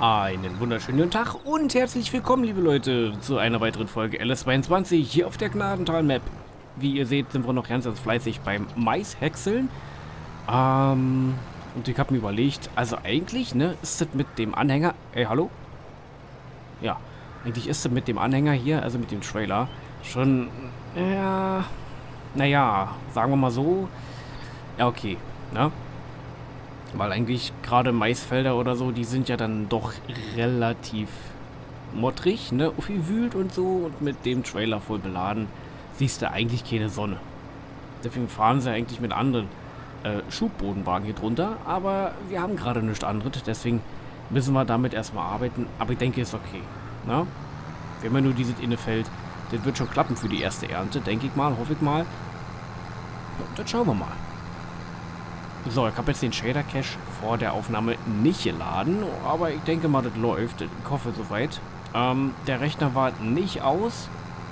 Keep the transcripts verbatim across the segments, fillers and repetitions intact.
Einen wunderschönen guten Tag und herzlich willkommen, liebe Leute, zu einer weiteren Folge L S zweiundzwanzig hier auf der Gnadental-Map. Wie ihr seht, sind wir noch ganz, ganz fleißig beim Maishäckseln. Ähm, und ich habe mir überlegt, also eigentlich, ne, ist das mit dem Anhänger... Ey, hallo? Ja, eigentlich ist das mit dem Anhänger hier, also mit dem Trailer, schon, ja, naja, sagen wir mal so, ja, okay, ne? Weil eigentlich gerade Maisfelder oder so, die sind ja dann doch relativ mottrig, ne, aufgewühlt und so. Und mit dem Trailer voll beladen siehst du eigentlich keine Sonne. Deswegen fahren sie eigentlich mit anderen äh, Schubbodenwagen hier drunter. Aber wir haben gerade nichts anderes, deswegen müssen wir damit erstmal arbeiten. Aber ich denke, ist okay, ne? Wir haben ja nur dieses Innefeld. Das wird schon klappen für die erste Ernte, denke ich mal, hoffe ich mal. Ja, dann schauen wir mal. So, ich habe jetzt den Shader Cache vor der Aufnahme nicht geladen, aber ich denke mal, das läuft. Ich hoffe soweit. Ähm, der Rechner war nicht aus,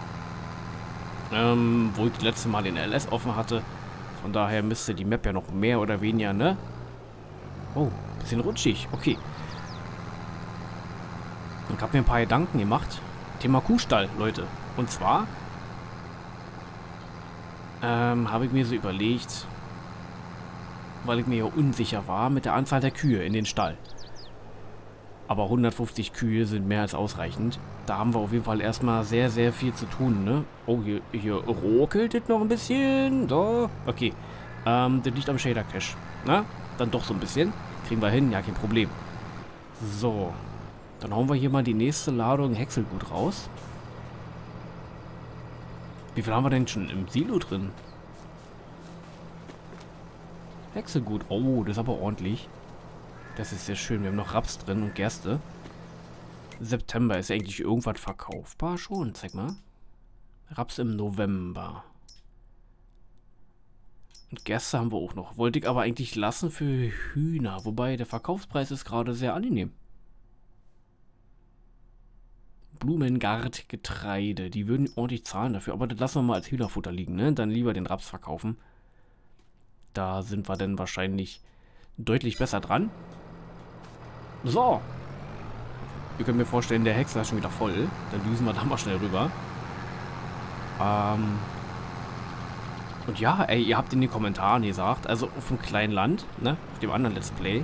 ähm, wo ich das letzte Mal den L S offen hatte. Von daher müsste die Map ja noch mehr oder weniger, ne? Oh, bisschen rutschig. Okay. Ich habe mir ein paar Gedanken gemacht. Thema Kuhstall, Leute. Und zwar ähm, habe ich mir so überlegt, weil ich mir ja unsicher war mit der Anzahl der Kühe in den Stall. Aber hundertfünfzig Kühe sind mehr als ausreichend. Da haben wir auf jeden Fall erstmal sehr, sehr viel zu tun, ne? Oh, hier, hier ruckelt es noch ein bisschen. So, okay. Ähm, das liegt am Shader Cache. Na, dann doch so ein bisschen. Kriegen wir hin, ja, kein Problem. So. Dann hauen wir hier mal die nächste Ladung Häckselgut raus. Wie viel haben wir denn schon im Silo drin? Häckselgut. Oh, das ist aber ordentlich. Das ist sehr schön. Wir haben noch Raps drin und Gerste. September. Ist eigentlich irgendwas verkaufbar schon? Zeig mal. Raps im November. Und Gerste haben wir auch noch. Wollte ich aber eigentlich lassen für Hühner. Wobei der Verkaufspreis ist gerade sehr angenehm. Blumengart Getreide. Die würden ordentlich zahlen dafür. Aber das lassen wir mal als Hühnerfutter liegen, ne? Dann lieber den Raps verkaufen. Da sind wir dann wahrscheinlich deutlich besser dran. So. Ihr könnt mir vorstellen, der Häcksler ist schon wieder voll. Dann düsen wir da mal schnell rüber. Ähm. Und ja, ey, ihr habt in den Kommentaren gesagt, also auf dem kleinen Land, ne, auf dem anderen Let's Play,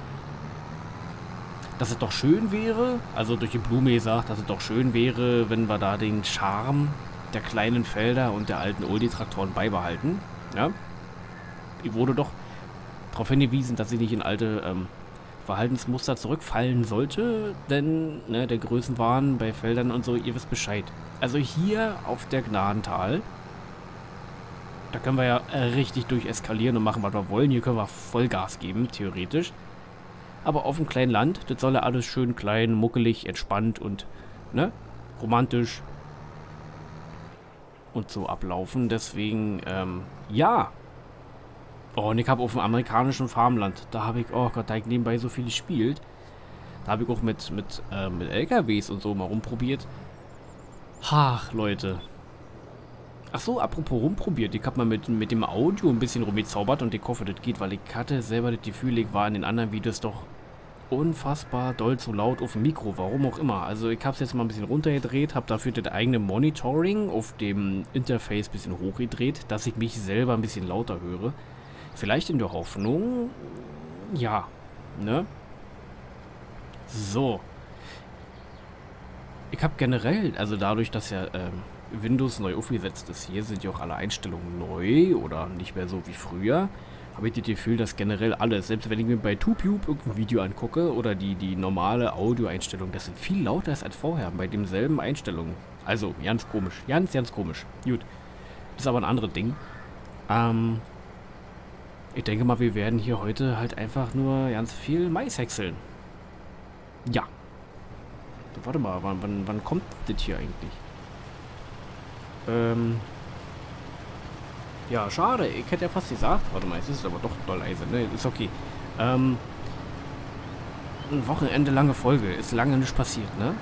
dass es doch schön wäre, also durch die Blume gesagt, dass es doch schön wäre, wenn wir da den Charme der kleinen Felder und der alten Oldie-Traktoren beibehalten. Ja. Ich wurde doch darauf hingewiesen, dass sie nicht in alte ähm, Verhaltensmuster zurückfallen sollte, denn ne, der Größenwahn bei Feldern und so, ihr wisst Bescheid. Also hier auf der Gnadental, da können wir ja äh, richtig durcheskalieren und machen, was wir wollen. Hier können wir Vollgas geben, theoretisch. Aber auf dem kleinen Land, das soll ja alles schön klein, muckelig, entspannt und ne, romantisch und so ablaufen. Deswegen, ähm, ja. Oh, und ich habe auf dem amerikanischen Farmland, da habe ich, oh Gott, da ich nebenbei so viel gespielt. Da habe ich auch mit, mit, äh, mit L K Ws und so mal rumprobiert. Ach, Leute. Ach so, apropos rumprobiert. Ich habe mal mit, mit dem Audio ein bisschen rumgezaubert und ich hoffe, das geht, weil ich hatte selber das Gefühl, ich war in den anderen Videos doch unfassbar doll zu laut auf dem Mikro, warum auch immer. Also ich habe es jetzt mal ein bisschen runtergedreht, habe dafür das eigene Monitoring auf dem Interface ein bisschen hochgedreht, dass ich mich selber ein bisschen lauter höre. Vielleicht in der Hoffnung, ja, ne? So. Ich habe generell, also dadurch, dass ja ähm, Windows neu aufgesetzt ist, hier sind ja auch alle Einstellungen neu oder nicht mehr so wie früher, habe ich das Gefühl, dass generell alles, selbst wenn ich mir bei TubeTube irgendein Video angucke oder die, die normale Audioeinstellung, das sind viel lauter als vorher bei demselben Einstellungen. Also, ganz komisch. Ganz, ganz komisch. Gut. Das ist aber ein anderes Ding. Ähm... Ich denke mal, wir werden hier heute halt einfach nur ganz viel Mais häckseln. Ja. Warte mal, wann, wann, wann kommt das hier eigentlich? Ähm. Ja, schade. Ich hätte ja fast gesagt. Warte mal, es ist aber doch doll leise, ne? Ist okay. Ähm. Ein Wochenende lange Folge. Ist lange nicht passiert, ne?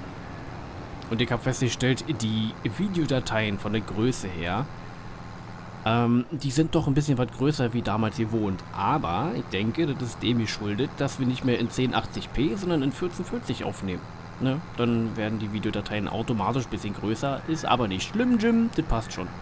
Und ich habe festgestellt, die Videodateien von der Größe her Ähm, die sind doch ein bisschen was größer wie damals gewohnt. Aber ich denke, das ist dem geschuldet, dass wir nicht mehr in zehn achtzig p, sondern in vierzehn vierzig aufnehmen. Ne? Dann werden die Videodateien automatisch ein bisschen größer. Ist aber nicht schlimm, Jim. Das passt schon.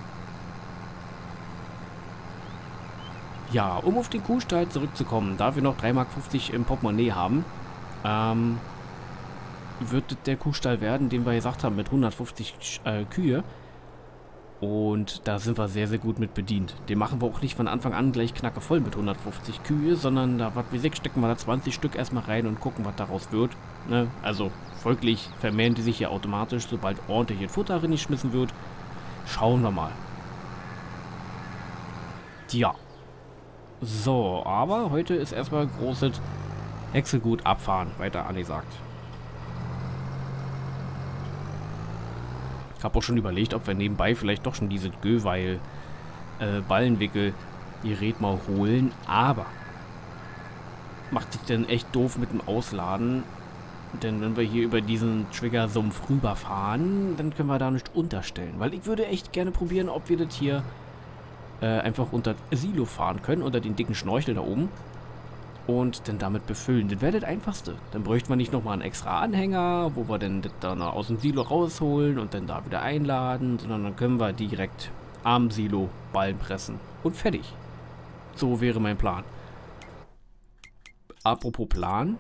Ja, um auf den Kuhstall zurückzukommen, da wir noch drei Mark fünfzig im Portemonnaie haben, ähm, wird der Kuhstall werden, den wir gesagt haben, mit hundertfünfzig äh, Kühe. Und da sind wir sehr, sehr gut mit bedient. Den machen wir auch nicht von Anfang an gleich knackevoll mit hundertfünfzig Kühe, sondern da, was wir sechs, stecken wir da zwanzig Stück erstmal rein und gucken, was daraus wird. Ne? Also folglich vermehren die sich hier automatisch, sobald ordentlich in Futter reingeschmissen wird. Schauen wir mal. Tja. So, aber heute ist erstmal großes Häckselgut abfahren, weiter angesagt. Ich habe auch schon überlegt, ob wir nebenbei vielleicht doch schon diese Göweil äh, Ballenwickel Gerät mal holen, aber macht sich denn echt doof mit dem Ausladen, denn wenn wir hier über diesen Triggersumpf rüberfahren, dann können wir da nicht unterstellen, weil ich würde echt gerne probieren, ob wir das hier äh, einfach unter Silo fahren können, unter den dicken Schnorchel da oben und dann damit befüllen. Das wäre das Einfachste. Dann bräuchte man nicht nochmal einen extra Anhänger, wo wir dann das dann aus dem Silo rausholen und dann da wieder einladen, sondern dann können wir direkt am Silo Ballen pressen und fertig. So wäre mein Plan. Apropos Plan.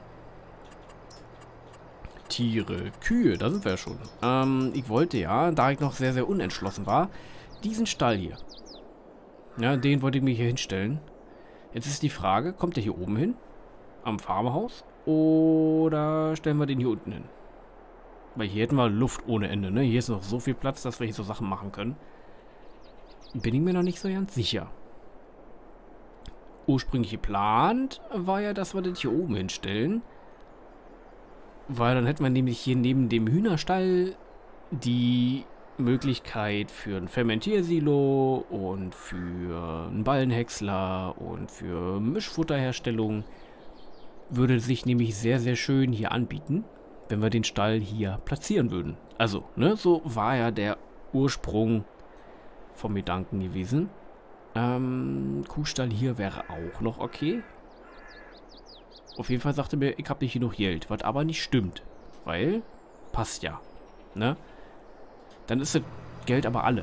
Tiere, Kühe, da sind wir ja schon. Ähm, ich wollte ja, da ich noch sehr, sehr unentschlossen war, diesen Stall hier. Ja, den wollte ich mir hier hinstellen. Jetzt ist die Frage, kommt der hier oben hin? Am Farmhaus? Oder stellen wir den hier unten hin? Weil hier hätten wir Luft ohne Ende, ne? Hier ist noch so viel Platz, dass wir hier so Sachen machen können. Bin ich mir noch nicht so ganz sicher. Ursprünglich geplant war ja, dass wir das hier oben hinstellen. Weil dann hätten wir nämlich hier neben dem Hühnerstall die Möglichkeit für ein Fermentiersilo und für einen Ballenhäcksler und für Mischfutterherstellung. Würde sich nämlich sehr, sehr schön hier anbieten, wenn wir den Stall hier platzieren würden. Also, ne, so war ja der Ursprung vom Gedanken gewesen. Ähm, Kuhstall hier wäre auch noch okay. Auf jeden Fall sagte mir, ich habe nicht genug Geld, was aber nicht stimmt. Weil, passt ja, ne? Dann ist das Geld aber alle.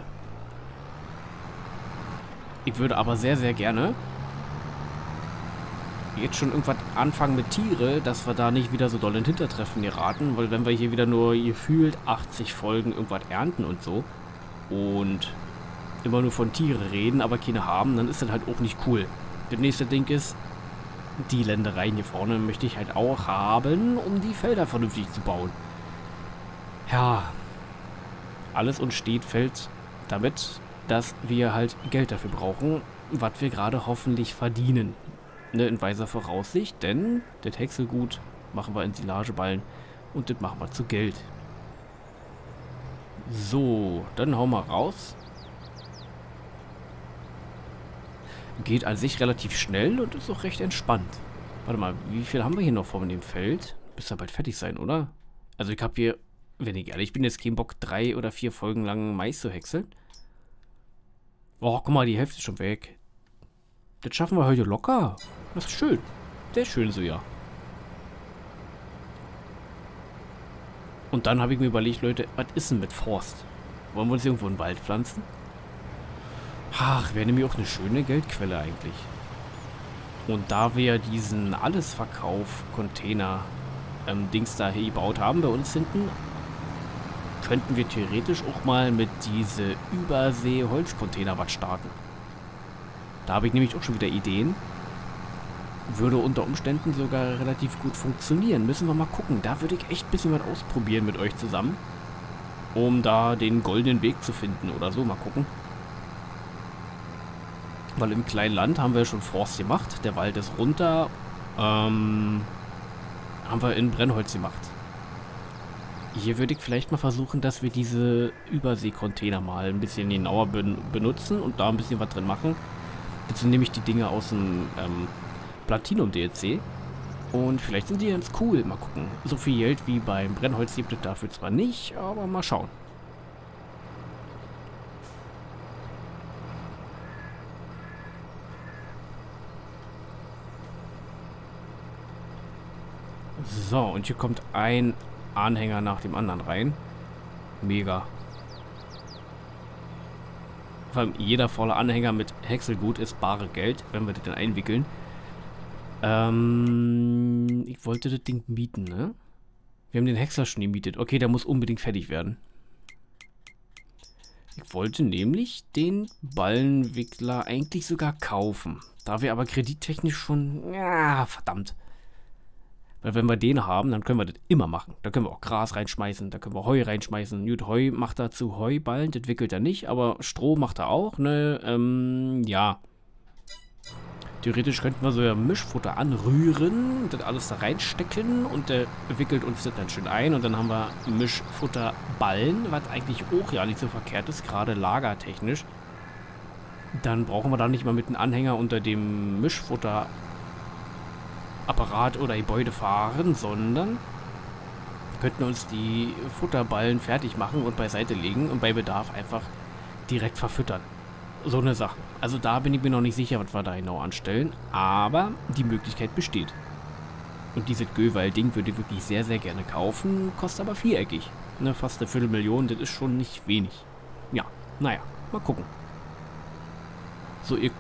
Ich würde aber sehr, sehr gerne jetzt schon irgendwas anfangen mit Tiere, dass wir da nicht wieder so doll in Hintertreffen geraten, weil wenn wir hier wieder nur gefühlt achtzig Folgen irgendwas ernten und so und immer nur von Tiere reden, aber keine haben, dann ist das halt auch nicht cool. Das nächste Ding ist, die Ländereien hier vorne möchte ich halt auch haben, um die Felder vernünftig zu bauen. Ja, alles und steht, fällt damit, dass wir halt Geld dafür brauchen, was wir gerade hoffentlich verdienen. Ne, in weiser Voraussicht, denn das Häckselgut machen wir in Silageballen und das machen wir zu Geld. So, dann hauen wir raus. Geht an sich relativ schnell und ist auch recht entspannt. Warte mal, wie viel haben wir hier noch von dem Feld? Müsste bald fertig sein, oder? Also ich habe hier, wenn ich ehrlich bin, jetzt keinen Bock, drei oder vier Folgen lang Mais zu häckseln. Oh, guck mal, die Hälfte ist schon weg. Das schaffen wir heute locker. Das ist schön. Sehr schön so, ja. Und dann habe ich mir überlegt, Leute, was ist denn mit Forst? Wollen wir uns irgendwo einen Wald pflanzen? Ach, wäre nämlich auch eine schöne Geldquelle eigentlich. Und da wir diesen Allesverkauf-Container ähm, Dings da hier gebaut haben bei uns hinten, könnten wir theoretisch auch mal mit diese Übersee-Holzcontainer was starten. Da habe ich nämlich auch schon wieder Ideen. Würde unter Umständen sogar relativ gut funktionieren. Müssen wir mal gucken. Da würde ich echt ein bisschen was ausprobieren mit euch zusammen. Um da den goldenen Weg zu finden oder so. Mal gucken. Weil im kleinen Land haben wir schon Forst gemacht. Der Wald ist runter. Ähm, haben wir in Brennholz gemacht. Hier würde ich vielleicht mal versuchen, dass wir diese Übersee-Container mal ein bisschen genauer ben benutzen und da ein bisschen was drin machen. Jetzt sind nämlich die Dinge aus dem ähm, Platinum-D L C. Und vielleicht sind die ganz cool. Mal gucken. So viel Geld wie beim Brennholz gibt es dafür zwar nicht, aber mal schauen. So, und hier kommt ein Anhänger nach dem anderen rein. Mega. Vor allem jeder volle Anhänger mit Häckselgut ist bare Geld, wenn wir das dann einwickeln. Ähm, ich wollte das Ding mieten, ne? Wir haben den Häcksler schon gemietet. Okay, der muss unbedingt fertig werden. Ich wollte nämlich den Ballenwickler eigentlich sogar kaufen. Da wir aber kredittechnisch schon... Ja, verdammt. Weil wenn wir den haben, dann können wir das immer machen. Da können wir auch Gras reinschmeißen, da können wir Heu reinschmeißen. Gut, Heu macht er zu Heuballen, das wickelt er nicht, aber Stroh macht er auch, ne? Ähm, ja. Theoretisch könnten wir so ja Mischfutter anrühren, das alles da reinstecken und der wickelt uns das dann schön ein und dann haben wir Mischfutterballen, was eigentlich auch ja nicht so verkehrt ist, gerade lagertechnisch. Dann brauchen wir da nicht mal mit einem Anhänger unter dem Mischfutter Apparat oder Gebäude fahren, sondern könnten uns die Futterballen fertig machen und beiseite legen und bei Bedarf einfach direkt verfüttern. So eine Sache. Also da bin ich mir noch nicht sicher, was wir da genau anstellen, aber die Möglichkeit besteht. Und dieses Göweil-Ding würde ich wirklich sehr, sehr gerne kaufen, kostet aber viereckig. Ne, fast eine Viertelmillion, das ist schon nicht wenig. Ja, naja, mal gucken. So, ihr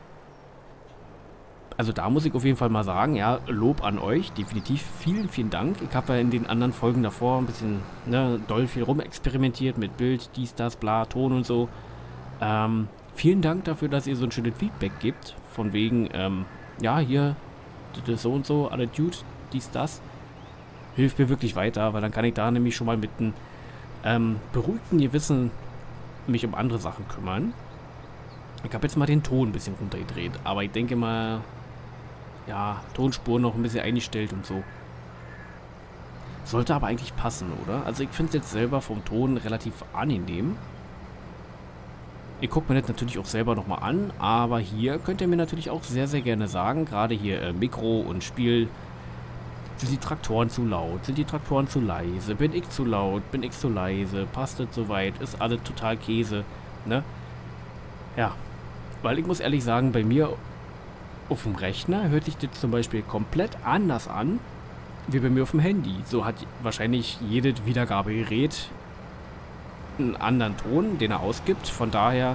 Also da muss ich auf jeden Fall mal sagen, ja, Lob an euch, definitiv vielen, vielen Dank. Ich habe ja in den anderen Folgen davor ein bisschen, ne, doll viel rumexperimentiert mit Bild, dies, das, bla, Ton und so. Ähm, vielen Dank dafür, dass ihr so ein schönes Feedback gebt, von wegen, ähm, ja, hier, das ist so und so, alle Dude, dies, das. Hilft mir wirklich weiter, weil dann kann ich da nämlich schon mal mit einem ähm, beruhigten Gewissen mich um andere Sachen kümmern. Ich habe jetzt mal den Ton ein bisschen runtergedreht, aber ich denke mal, ja, Tonspur noch ein bisschen eingestellt und so. Sollte aber eigentlich passen, oder? Also ich finde es jetzt selber vom Ton relativ angenehm. Ich gucke mir das natürlich auch selber nochmal an, aber hier könnt ihr mir natürlich auch sehr, sehr gerne sagen, gerade hier äh, Mikro und Spiel, sind die Traktoren zu laut, sind die Traktoren zu leise, bin ich zu laut, bin ich zu leise, passt das soweit, ist alles total Käse, ne? Ja, weil ich muss ehrlich sagen, bei mir auf dem Rechner hört sich das zum Beispiel komplett anders an, wie bei mir auf dem Handy. So hat wahrscheinlich jedes Wiedergabegerät einen anderen Ton, den er ausgibt. Von daher,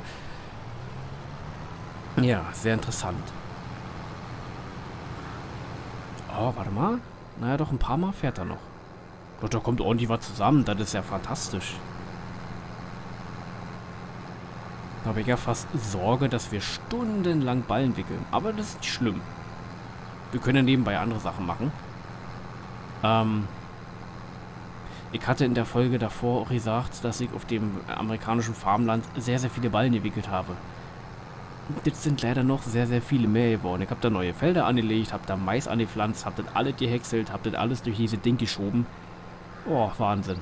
ja, sehr interessant. Oh, warte mal. Naja, doch ein paar Mal fährt er noch. Doch, da kommt ordentlich was zusammen. Das ist ja fantastisch. Da habe ich ja fast Sorge, dass wir stundenlang Ballen wickeln. Aber das ist nicht schlimm. Wir können ja nebenbei andere Sachen machen. Ähm... Ich hatte in der Folge davor auch gesagt, dass ich auf dem amerikanischen Farmland sehr, sehr viele Ballen gewickelt habe. Jetzt sind leider noch sehr, sehr viele mehr geworden. Ich habe da neue Felder angelegt, habe da Mais angepflanzt, habe das alles gehäckselt, habe das alles durch diese Ding geschoben. Oh, Wahnsinn.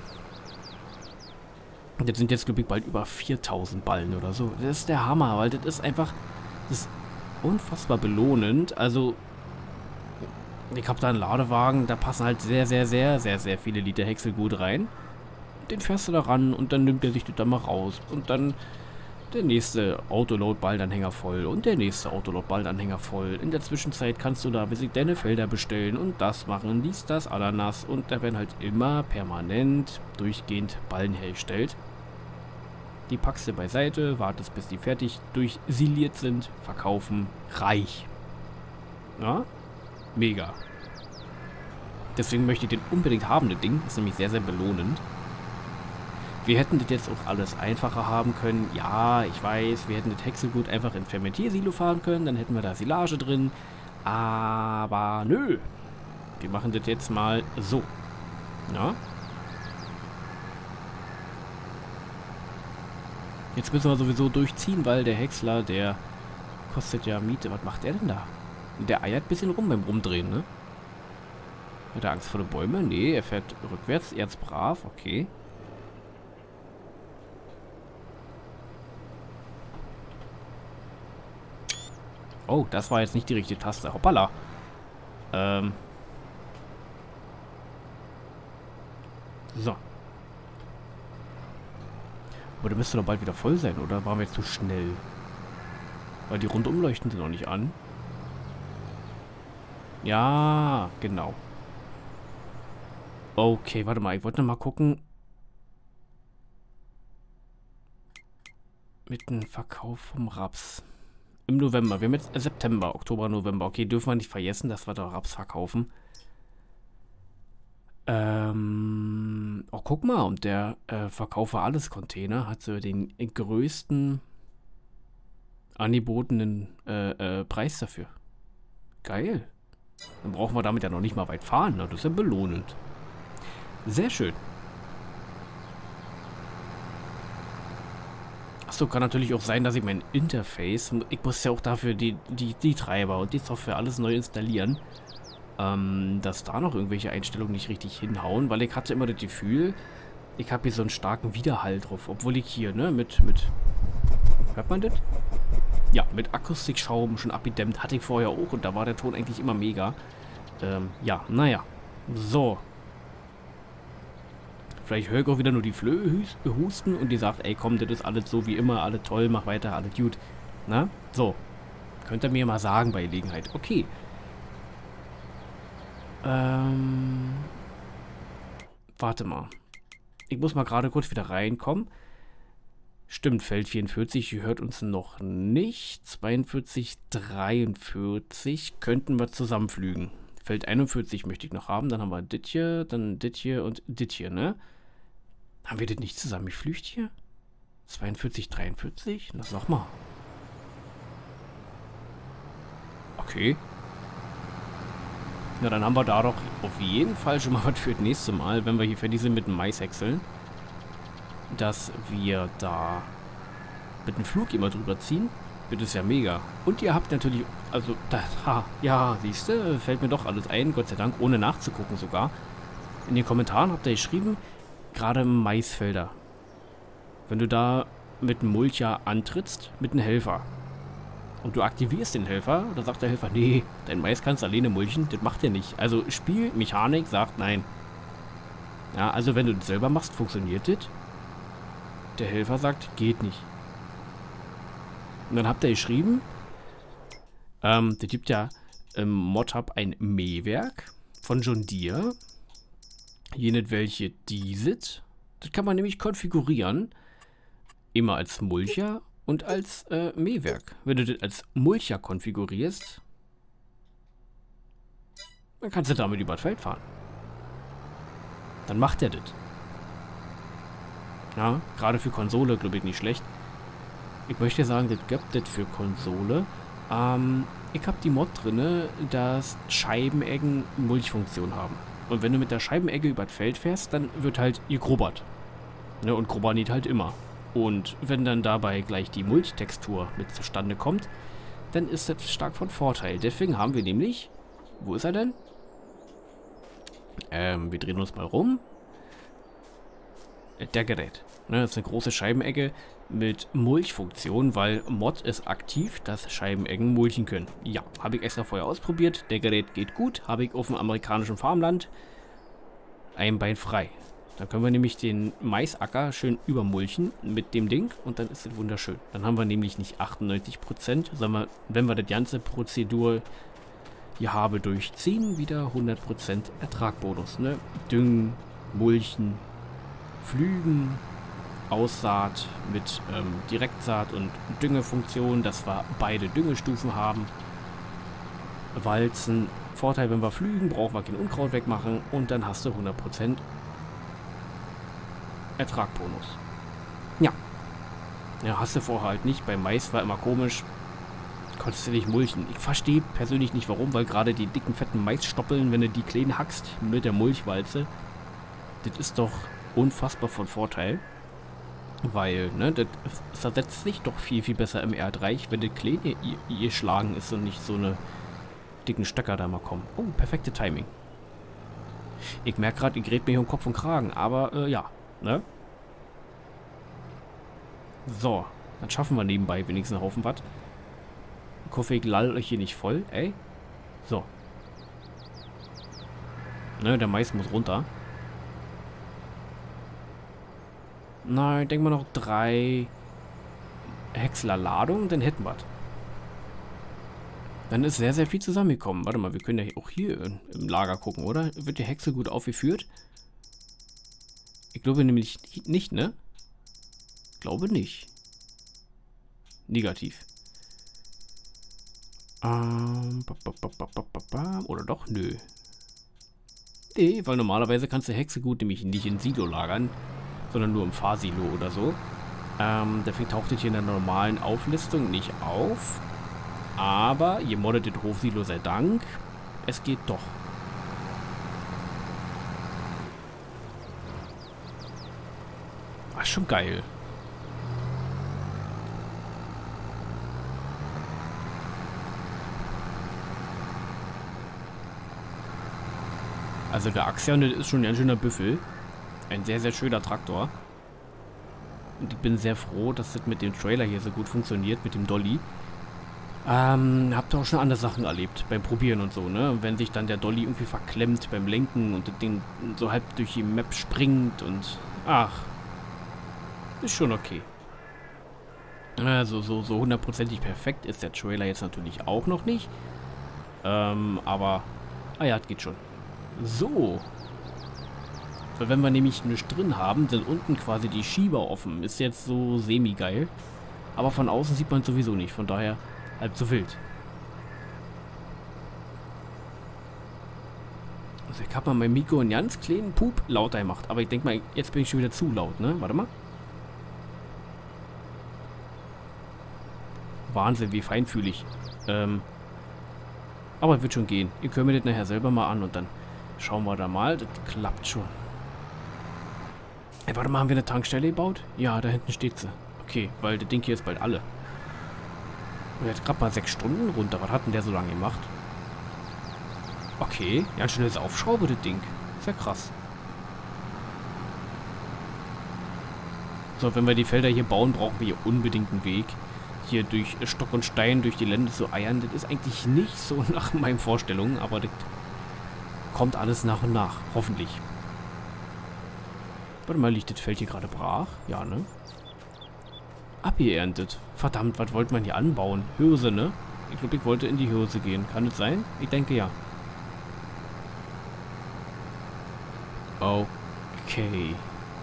Das sind jetzt, glaube ich, bald über viertausend Ballen oder so. Das ist der Hammer, weil das ist einfach, das ist unfassbar belohnend. Also, ich habe da einen Ladewagen, da passen halt sehr, sehr, sehr, sehr, sehr viele Liter Häckselgut rein. Den fährst du da ran und dann nimmt er sich das da mal raus. Und dann der nächste Autoload-Ballanhänger voll und der nächste Autoload-Ballanhänger voll. In der Zwischenzeit kannst du da bis deine Felder bestellen und das machen, dies, das, Ananas. Und da werden halt immer permanent, durchgehend Ballen hergestellt. Die packst du beiseite, wartest bis die fertig durchsiliert sind, verkaufen, reich. Ja? Mega. Deswegen möchte ich den unbedingt haben, das Ding. Ist nämlich sehr, sehr belohnend. Wir hätten das jetzt auch alles einfacher haben können. Ja, ich weiß, wir hätten das Häckselgut einfach in Fermentiersilo fahren können. Dann hätten wir da Silage drin. Aber nö. Wir machen das jetzt mal so. Ja. Jetzt müssen wir sowieso durchziehen, weil der Häcksler, der kostet ja Miete. Was macht der denn da? Der eiert ein bisschen rum beim Rumdrehen, ne? Hat er Angst vor den Bäumen? Nee, er fährt rückwärts. Er ist brav, okay. Oh, das war jetzt nicht die richtige Taste. Hoppala. Ähm. So. Aber der müsste doch bald wieder voll sein, oder? Waren wir jetzt zu schnell? Weil die Rundumleuchten sind noch nicht an. Ja, genau. Okay, warte mal, ich wollte noch mal gucken. Mit dem Verkauf vom Raps. Im November. Wir haben jetzt September, Oktober, November. Okay, dürfen wir nicht vergessen, dass wir da Raps verkaufen. Ähm. Oh, guck mal. Und der äh, Verkaufe alles Container hat so den größten angebotenen äh, äh, Preis dafür. Geil. Dann brauchen wir damit ja noch nicht mal weit fahren. Ne? Das ist ja belohnend. Sehr schön. Achso, kann natürlich auch sein, dass ich mein Interface, ich muss ja auch dafür die, die, die Treiber und die Software alles neu installieren, ähm, dass da noch irgendwelche Einstellungen nicht richtig hinhauen, weil ich hatte immer das Gefühl, ich habe hier so einen starken Widerhall drauf, obwohl ich hier, ne, mit, mit, hört man das? Ja, mit Akustikschaum schon abgedämmt, hatte ich vorher auch und da war der Ton eigentlich immer mega. Ähm, ja, naja, so. Vielleicht höre ich auch wieder nur die Flöhe husten und die sagt, ey komm, das ist alles so wie immer, alles toll, mach weiter, alles gut. Na? So. Könnt ihr mir mal sagen bei Gelegenheit. Okay. Ähm. Warte mal. Ich muss mal gerade kurz wieder reinkommen. Stimmt, Feld vierundvierzig hört uns noch nicht. zweiundvierzig, dreiundvierzig könnten wir zusammenflügen. Feld einundvierzig möchte ich noch haben. Dann haben wir dit hier, dann dit hier und dit hier, ne? Haben wir das nicht zusammen geflücht hier? zweiundvierzig, dreiundvierzig? Na, sag mal. Okay. Na, dann haben wir da doch auf jeden Fall schon mal was für das nächste Mal, wenn wir hier fertig sind mit dem Mais häckseln. Dass wir da mit dem Flug immer drüber ziehen. Das ist ja mega. Und ihr habt natürlich, also, da, ha, ja, siehst du, fällt mir doch alles ein, Gott sei Dank, ohne nachzugucken sogar. In den Kommentaren habt ihr geschrieben, gerade im Maisfelder. Wenn du da mit einem Mulcher antrittst, mit einem Helfer, und du aktivierst den Helfer, dann sagt der Helfer, nee, dein Mais kannst du alleine mulchen, das macht er nicht. Also Spielmechanik sagt nein. Ja, also wenn du das selber machst, funktioniert das. Der Helfer sagt, geht nicht. Und dann habt ihr geschrieben, ähm, das gibt ja im Mod-Hub ein Mähwerk von John Deere. Jene welche dieses. Das kann man nämlich konfigurieren. Immer als Mulcher und als äh, Mähwerk. Wenn du das als Mulcher konfigurierst, dann kannst du damit über das Feld fahren. Dann macht er das. Ja, gerade für Konsole, glaube ich, nicht schlecht. Ich möchte sagen, das gibt das für Konsole. Ähm, ich habe die Mod drin, dass Scheibeneggen Mulchfunktion haben. Und wenn du mit der Scheibenegge über das Feld fährst, dann wird halt gegrubbert. Ne, und Grubber nicht halt immer. Und wenn dann dabei gleich die Mulchtextur mit zustande kommt, dann ist das stark von Vorteil. Deswegen haben wir nämlich... Wo ist er denn? Ähm, wir drehen uns mal rum. Der Gerät. Ne, das ist eine große Scheibenegge mit Mulchfunktion, weil Mod ist aktiv, dass Scheibeneggen mulchen können. Ja, habe ich extra vorher ausprobiert. Der Gerät geht gut. Habe ich auf dem amerikanischen Farmland. Ein Bein frei. Dann können wir nämlich den Maisacker schön übermulchen mit dem Ding und dann ist es wunderschön. Dann haben wir nämlich nicht achtundneunzig Prozent, sondern wenn wir die ganze Prozedur hier habe durchziehen, wieder hundert Prozent Ertragbonus. Ne? Düngen, mulchen, Pflügen, Aussaat mit ähm, Direktsaat und Düngefunktion, dass wir beide Düngestufen haben. Walzen. Vorteil, wenn wir pflügen, brauchen wir kein Unkraut wegmachen und dann hast du hundert Prozent Ertragbonus. Ja. Ja, hast du vorher halt nicht. Beim Mais war immer komisch. Konntest du nicht mulchen. Ich verstehe persönlich nicht warum, weil gerade die dicken, fetten Maisstoppeln, wenn du die kleinen hackst mit der Mulchwalze, das ist doch unfassbar von Vorteil. Weil, ne, das zersetzt sich doch viel, viel besser im Erdreich, wenn das kleine ihr schlagen ist und nicht so eine dicken Stöcker da mal kommen. Oh, perfekte Timing. Ich merke gerade, ich gerät mir hier um Kopf und Kragen, aber äh, ja, ne? So, dann schaffen wir nebenbei wenigstens einen Haufen was. Ich hoffe, ich lall euch hier nicht voll, ey. So. Ne, der Mais muss runter. Na, ich denke mal noch drei Häcksler Ladungen, dann hätten wir es. Dann ist sehr, sehr viel zusammengekommen. Warte mal, wir können ja auch hier im Lager gucken, oder? Wird der Häcksel gut aufgeführt? Ich glaube nämlich nicht, ne? Glaube nicht. Negativ. Ähm, ba, ba, ba, ba, ba, ba, ba. Oder doch? Nö. Nee, weil normalerweise kannst du Hexegut nämlich nicht in Silo lagern, sondern nur im Fahrsilo oder so. Ähm, deswegen taucht es hier in der normalen Auflistung nicht auf. Aber ihr moddet den Hofsilo sei Dank. Es geht doch. Ach, schon geil. Also der Axion ist schon ein schöner Büffel. Ein sehr, sehr schöner Traktor. Und ich bin sehr froh, dass das mit dem Trailer hier so gut funktioniert, mit dem Dolly. Ähm, habt ihr auch schon andere Sachen erlebt, beim Probieren und so, ne? Wenn sich dann der Dolly irgendwie verklemmt beim Lenken und das Ding so halb durch die Map springt und... Ach. Ist schon okay. Also so so hundertprozentig perfekt ist der Trailer jetzt natürlich auch noch nicht. Ähm, aber... Ah ja, das geht schon. So. Weil wenn wir nämlich nichts drin haben, sind unten quasi die Schieber offen. Ist jetzt so semi-geil. Aber von außen sieht man es sowieso nicht. Von daher halb so wild. Also ich habe mal mein Mikro einen ganz kleinen Pup lauter gemacht. Aber ich denke mal, jetzt bin ich schon wieder zu laut, ne? Warte mal. Wahnsinn, wie feinfühlig. Ähm, aber wird schon gehen. Ihr könnt mir das nachher selber mal an und dann schauen wir da mal. Das klappt schon. Ey, warte mal, haben wir eine Tankstelle gebaut? Ja, da hinten steht sie. Okay, weil das Ding hier ist bald alle. Und jetzt gerade mal sechs Stunden runter. Was hat denn der so lange gemacht? Okay, ja, ein schnelles Aufschraube, das Ding. Ist ja krass. So, wenn wir die Felder hier bauen, brauchen wir hier unbedingt einen Weg. Hier durch Stock und Stein, durch die Lände zu eiern. Das ist eigentlich nicht so nach meinen Vorstellungen, aber das kommt alles nach und nach. Hoffentlich. Warte mal, liegt das Feld hier gerade brach? Ja, ne? Abgeerntet. Verdammt, was wollte man hier anbauen? Hirse, ne? Ich glaube, ich wollte in die Hirse gehen. Kann das sein? Ich denke ja. Okay.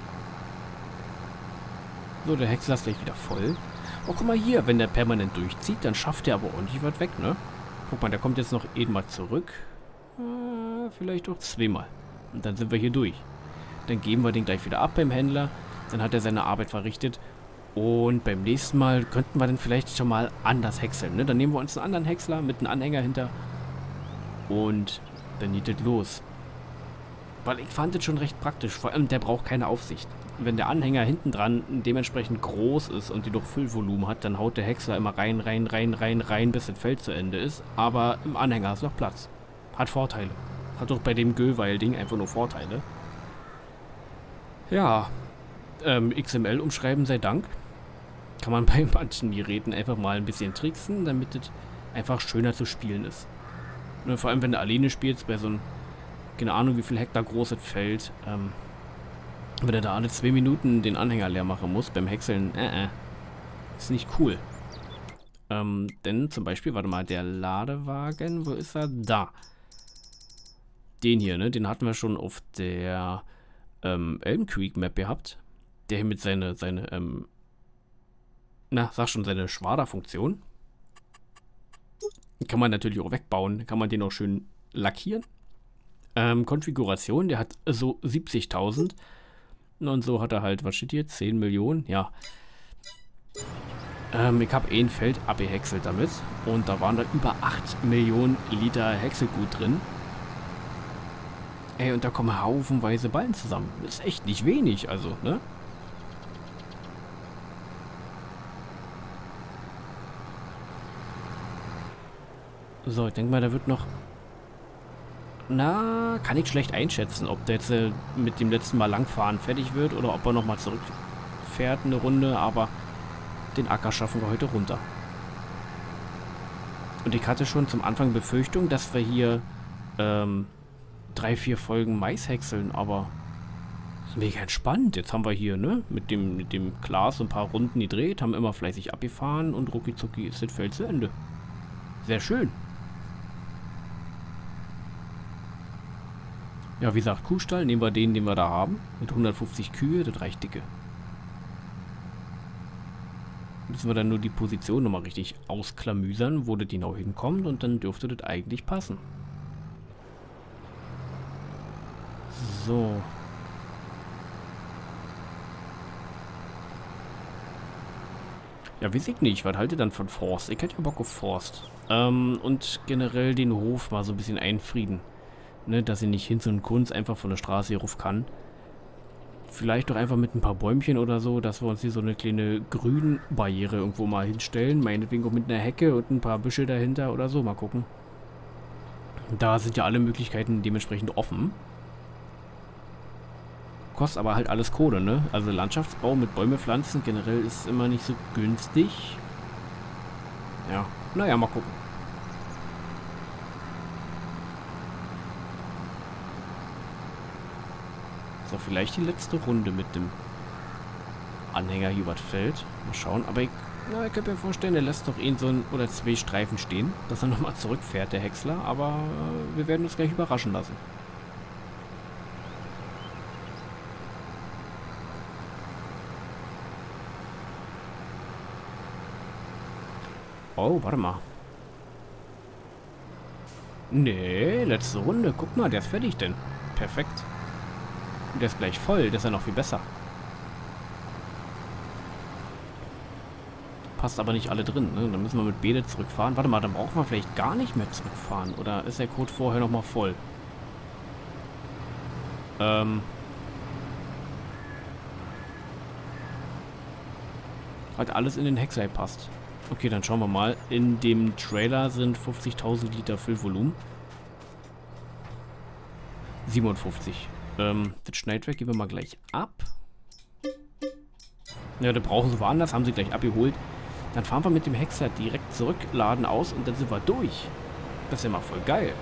So, der Häcksler ist gleich wieder voll. Oh, guck mal hier. Wenn der permanent durchzieht, dann schafft er aber ordentlich was weg, ne? Guck mal, der kommt jetzt noch eben mal zurück. Äh, vielleicht auch zweimal. Und dann sind wir hier durch. Dann geben wir den gleich wieder ab beim Händler. Dann hat er seine Arbeit verrichtet. Und beim nächsten Mal könnten wir dann vielleicht schon mal anders häckseln, ne? Dann nehmen wir uns einen anderen Häcksler mit einem Anhänger hinter. Und dann geht das los. Weil ich fand das schon recht praktisch. Vor allem, der braucht keine Aufsicht. Wenn der Anhänger hinten dran dementsprechend groß ist und die noch Füllvolumen hat, dann haut der Häcksler immer rein, rein, rein, rein, rein, bis das Feld zu Ende ist. Aber im Anhänger ist noch Platz. Hat Vorteile. Hat doch bei dem Göweil-Ding einfach nur Vorteile. Ja. Ähm, X M L umschreiben sei Dank. Kann man bei manchen Geräten einfach mal ein bisschen tricksen, damit es einfach schöner zu spielen ist. Und vor allem, wenn du alleine spielst, bei so einem, keine Ahnung, wie viel Hektar großes Feld, ähm, wenn er da alle zwei Minuten den Anhänger leer machen muss, beim Häckseln, äh, äh, ist nicht cool. Ähm, denn zum Beispiel, warte mal, der Ladewagen, wo ist er? Da. Den hier, ne, den hatten wir schon auf der, ähm, Elm Creek Map gehabt. Der hier mit seine, seine, ähm, na, sag schon, seine Schwader-Funktion. Kann man natürlich auch wegbauen, kann man den auch schön lackieren. Ähm, Konfiguration, der hat so siebzigtausend. Und so hat er halt, was steht hier? zehn Millionen? Ja. Ähm, ich habe ein Feld abgehäckselt damit. Und da waren da über acht Millionen Liter Häckselgut drin. Ey, und da kommen haufenweise Ballen zusammen. Das ist echt nicht wenig, also, ne? So, ich denke mal, da wird noch... Na, kann ich schlecht einschätzen, ob der jetzt äh, mit dem letzten Mal langfahren fertig wird oder ob er nochmal zurückfährt eine Runde, aber den Acker schaffen wir heute runter. Und ich hatte schon zum Anfang Befürchtung, dass wir hier ähm, drei, vier Folgen Mais häckseln, aber ist mega entspannt. Jetzt haben wir hier, ne, mit dem, mit dem Glas ein paar Runden gedreht, haben immer fleißig abgefahren und rucki zucki ist das Feld zu Ende. Sehr schön. Ja, wie gesagt, Kuhstall, nehmen wir den, den wir da haben. Mit hundertfünfzig Kühe, das reicht dicke. Müssen wir dann nur die Position nochmal richtig ausklamüsern, wo das genau hinkommt und dann dürfte das eigentlich passen. So. Ja, weiß ich nicht. Was haltet ihr dann von Forst? Ich hätte ja Bock auf Forst. Ähm, und generell den Hof mal so ein bisschen einfrieden. Ne, dass sie nicht hin zu einem Kunst einfach von der Straße hier rauf kann. Vielleicht doch einfach mit ein paar Bäumchen oder so, dass wir uns hier so eine kleine Grünbarriere irgendwo mal hinstellen. Meinetwegen auch mit einer Hecke und ein paar Büsche dahinter oder so. Mal gucken. Da sind ja alle Möglichkeiten dementsprechend offen. Kostet aber halt alles Kohle, ne? Also Landschaftsbau mit Bäume pflanzen generell ist immer nicht so günstig. Ja, naja, mal gucken. So, vielleicht die letzte Runde mit dem Anhänger hier über das Feld. Mal schauen, aber ich, na, ich könnte mir vorstellen, der lässt doch eh so ein oder zwei Streifen stehen, dass er nochmal zurückfährt, der Häcksler. Aber äh, wir werden uns gleich überraschen lassen. Oh, warte mal. Nee, letzte Runde. Guck mal, der ist fertig denn. Perfekt. Der ist gleich voll, der ist ja noch viel besser. Passt aber nicht alle drin, ne? Dann müssen wir mit Bede zurückfahren. Warte mal, dann brauchen wir vielleicht gar nicht mehr zurückfahren. Oder ist der Code vorher nochmal voll? Ähm. Hat alles in den Häcksler passt. Okay, dann schauen wir mal. In dem Trailer sind fünfzigtausend Liter Füllvolumen. siebenundfünfzig. Ähm, das Schneidwerk geben wir mal gleich ab. Ja, das brauchen sie woanders, haben sie gleich abgeholt. Dann fahren wir mit dem Häcksler direkt zurück, laden aus und dann sind wir durch. Das ist ja mal voll geil.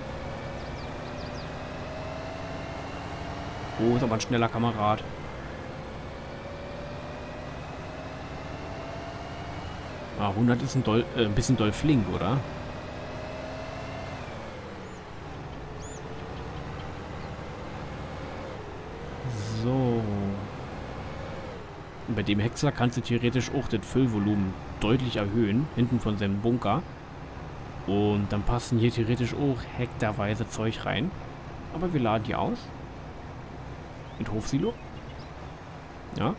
Oh, ist aber ein schneller Kamerad. Ah, hundert ist ein, doll, äh, ein bisschen doll flink, oder? So. Und bei dem Häcksler kannst du theoretisch auch das Füllvolumen deutlich erhöhen, hinten von seinem Bunker. Und dann passen hier theoretisch auch hektarweise Zeug rein. Aber wir laden hier aus. Mit Hofsilo. Ja.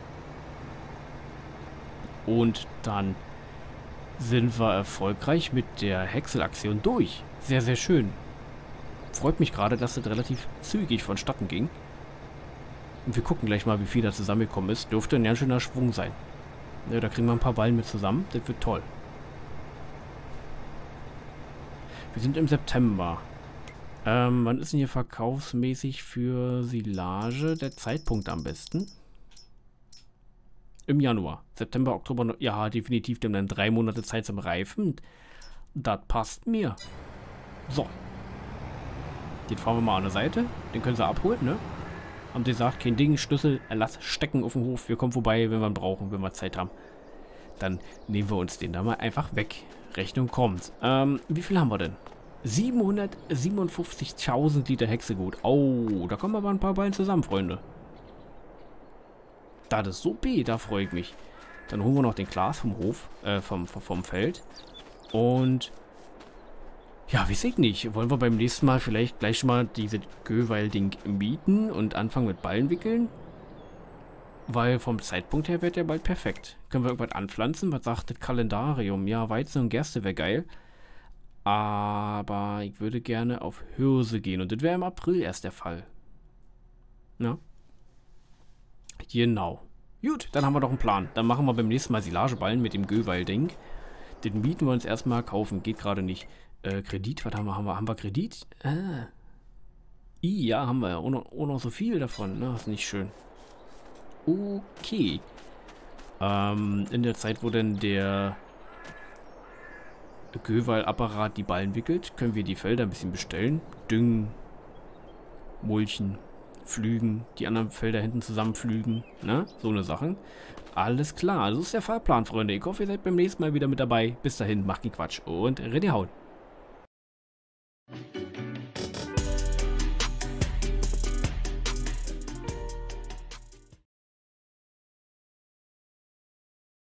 Und dann sind wir erfolgreich mit der Häckselaktion durch. Sehr, sehr schön. Freut mich gerade, dass das relativ zügig vonstatten ging. Und wir gucken gleich mal, wie viel da zusammengekommen ist. Dürfte ein ganz schöner Schwung sein. Ja, da kriegen wir ein paar Ballen mit zusammen. Das wird toll. Wir sind im September. Ähm, wann ist denn hier verkaufsmäßig für Silage der Zeitpunkt am besten? Im Januar. September, Oktober, ja, definitiv. Die haben dann drei Monate Zeit zum Reifen. Das passt mir. So. Den fahren wir mal an der Seite. Den können sie abholen, ne? Haben sie gesagt, kein Ding, Schlüssel, Erlass, stecken auf dem Hof. Wir kommen vorbei, wenn wir ihn brauchen, wenn wir Zeit haben. Dann nehmen wir uns den da mal einfach weg. Rechnung kommt. Ähm, wie viel haben wir denn? siebenhundertsiebenundfünfzigtausend Liter Hexegut. Oh, da kommen aber ein paar Ballen zusammen, Freunde. Das ist so B, da freue ich mich. Dann holen wir noch den Glas vom Hof, äh, vom, vom Feld. Und ja, weiß ich nicht. Wollen wir beim nächsten Mal vielleicht gleich schon mal diese Göweil-Ding mieten und anfangen mit Ballen wickeln? Weil vom Zeitpunkt her wird der bald perfekt. Können wir irgendwas anpflanzen? Was sagt das Kalendarium? Ja, Weizen und Gerste wäre geil. Aber ich würde gerne auf Hirse gehen. Und das wäre im April erst der Fall. Ja. Genau. Gut, dann haben wir doch einen Plan. Dann machen wir beim nächsten Mal Silageballen mit dem Göweil-Ding. Den mieten wir uns erstmal, kaufen. Geht gerade nicht. Äh, Kredit, was haben wir? Haben wir, haben wir Kredit? Ah. I, ja, haben wir ja. Auch noch, auch noch so viel davon. Ne? Das ist nicht schön. Okay. Ähm, in der Zeit, wo denn der Göweil-Apparat die Ballen wickelt, können wir die Felder ein bisschen bestellen. Düngen, mulchen, pflügen, die anderen Felder hinten zusammenpflügen. Ne? So eine Sachen. Alles klar. Das ist der Fahrplan, Freunde. Ich hoffe, ihr seid beim nächsten Mal wieder mit dabei. Bis dahin, macht den Quatsch und Rede hauen.